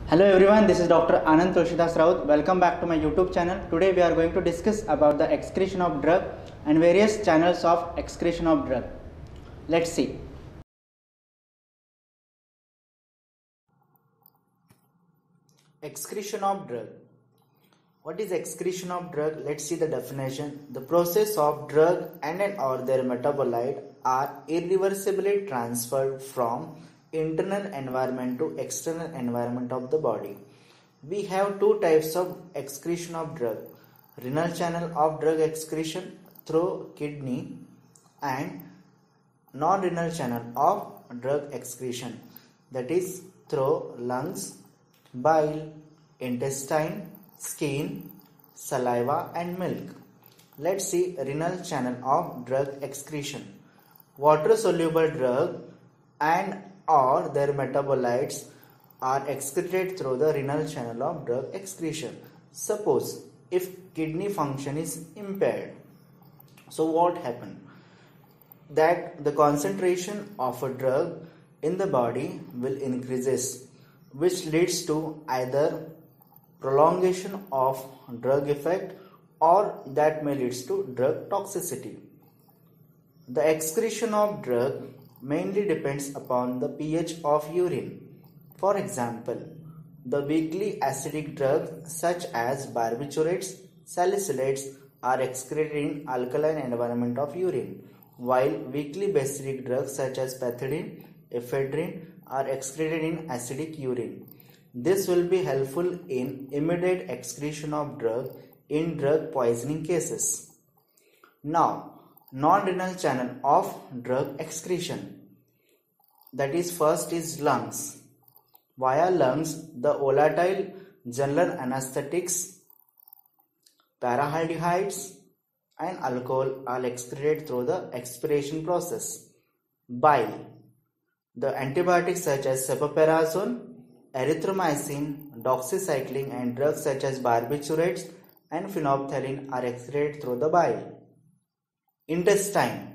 Hello everyone, this is Dr. Anand Tulsidas Raut. Welcome back to my YouTube channel. Today we are going to discuss about the excretion of drug and various channels of excretion of drug. Let's see. Excretion of drug. What is excretion of drug? Let's see the definition. The process of drug and or their metabolite are irreversibly transferred from internal environment to external environment of the body. We have two types of excretion of drug. Renal channel of drug excretion through kidney and non-renal channel of drug excretion, that is through lungs, bile, intestine, skin, saliva and milk. Let's see renal channel of drug excretion. Water soluble drug and or their metabolites are excreted through the renal channel of drug excretion. Suppose if kidney function is impaired, so what happens? That the concentration of a drug in the body will increases, which leads to either prolongation of drug effect or that may leads to drug toxicity. The excretion of drug mainly depends upon the pH of urine. For example, the weakly acidic drugs such as barbiturates, salicylates are excreted in alkaline environment of urine, while weakly basic drugs such as pethidine, ephedrine are excreted in acidic urine. This will be helpful in immediate excretion of drug in drug poisoning cases. Now, non-renal channel of drug excretion, that is first is lungs. Via lungs, the volatile general anesthetics, parahaldehydes and alcohol are excreted through the expiration process. Bile, the antibiotics such as cefoperazone, erythromycin, doxycycline and drugs such as barbiturates and phenolphthalein are excreted through the bile. Intestine,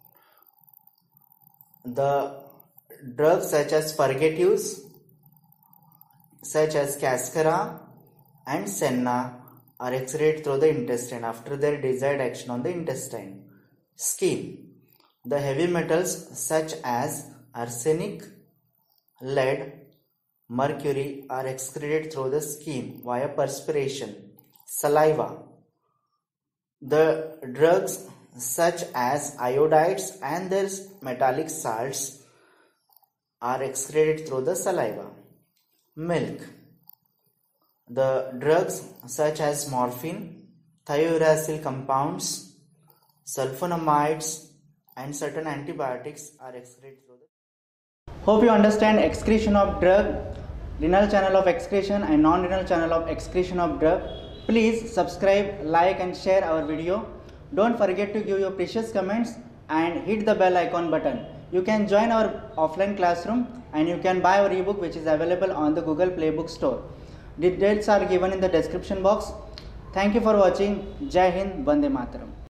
the drugs such as purgatives such as cascara and senna are excreted through the intestine after their desired action on the intestine. Skin, the heavy metals such as arsenic, lead, mercury are excreted through the skin via perspiration. Saliva, the drugs such as iodides and their metallic salts are excreted through the saliva. Milk, the drugs such as morphine, thiouracil compounds, sulfonamides and certain antibiotics are excreted through the. Hope you understand excretion of drug, renal channel of excretion and non-renal channel of excretion of drug. Please subscribe, like and share our video. Don't forget to give your precious comments and hit the bell icon button. You can join our offline classroom and you can buy our ebook which is available on the Google Play Book Store. Details are given in the description box. Thank you for watching. Jai Hind, Vande Mataram.